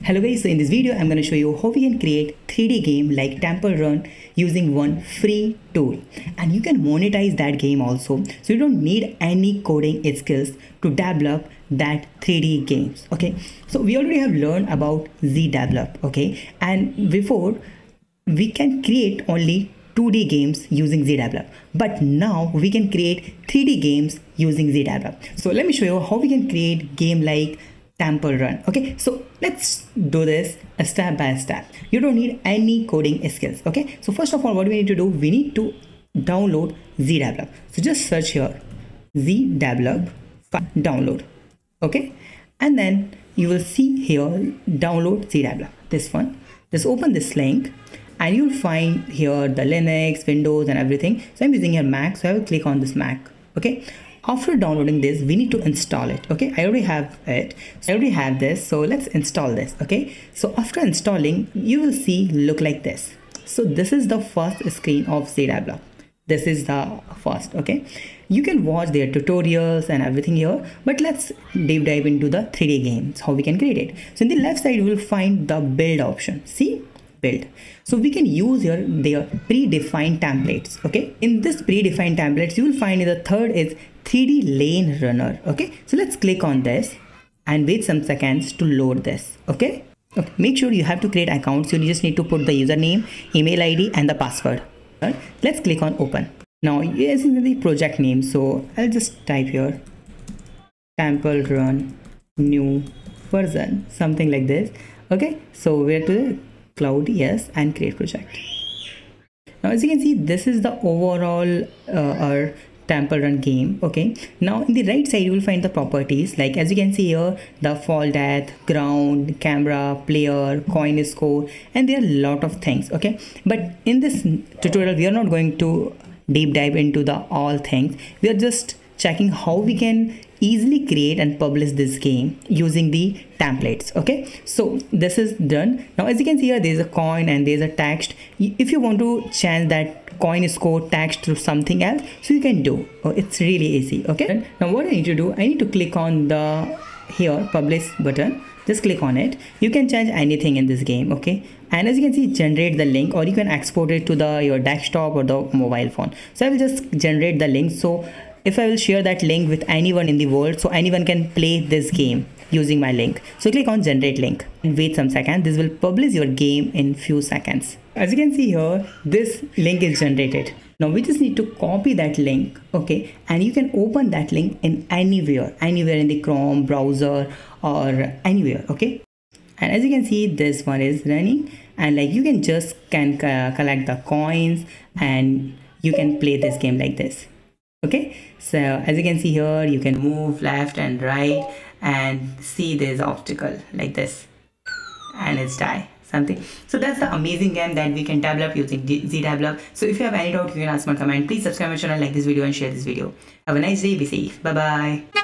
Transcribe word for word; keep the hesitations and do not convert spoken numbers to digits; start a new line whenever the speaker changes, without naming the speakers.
Hello guys, so in this video I'm going to show you how we can create three D game like Temple Run using one free tool, and you can monetize that game also, so you don't need any coding skills to develop that three D games. Okay, so we already have learned about Gdevelop, okay, and before we can create only two D games using Gdevelop, but now we can create three D games using Gdevelop. So let me show you how we can create game like Temple Run. Okay, so let's do this step by step. You don't need any coding skills. Okay, so first of all, what we need to do, we need to download Gdevelop. So just search here Gdevelop download. Okay, and then you will see here download Gdevelop, this one. Just open this link and you'll find here the Linux, Windows and everything. So I'm using a Mac, so I will click on this Mac. Okay, after downloading this, we need to install it. Okay, I already have it, so I already have this, so let's install this. Okay, so after installing, you will see look like this. So this is the first screen of Gdevelop. This is the first. Okay, you can watch their tutorials and everything here, but let's deep dive into the three D games, how we can create it. So in the left side you will find the build option. See, build. So we can use here their predefined templates. Okay, in this predefined templates you will find the third is three D lane runner. Okay, so let's click on this and wait some seconds to load this. Okay, okay, make sure you have to create accounts. You just need to put the username, email I D and the password. Let's click on open. Now yes, in the project name, so I'll just type here Temple Run new version, something like this. Okay, so we're to the cloud, yes, and create project. Now as you can see, this is the overall uh, our Temple Run game. Okay, now in the right side you will find the properties, like as you can see here, the fall death, ground, camera, player, coin score, and there are a lot of things. Okay, but in this tutorial we are not going to deep dive into the all things. We are just checking how we can easily create and publish this game using the templates. Okay, so this is done. Now as you can see here, there is a coin and there is a text. If you want to change that coin score text to something else, so you can do. Oh, it's really easy. Okay, now what I need to do, I need to click on the here publish button. Just click on it. You can change anything in this game. Okay, and as you can see, generate the link, or you can export it to the your desktop or the mobile phone. So I will just generate the link. So if I will share that link with anyone in the world, so anyone can play this game using my link. So click on generate link and wait some seconds. This will publish your game in few seconds. As you can see here, this link is generated. Now we just need to copy that link. Okay, and you can open that link in anywhere, anywhere in the Chrome browser or anywhere. Okay, and as you can see, this one is running, and like you can just can uh, collect the coins and you can play this game like this. Okay, so as you can see here, you can move left and right and see there's obstacle like this and it's die something. So that's the amazing game that we can develop using Gdevelop. So if you have any doubt, you can ask my comment. Please subscribe my channel, like this video and share this video. Have a nice day, be safe, bye bye.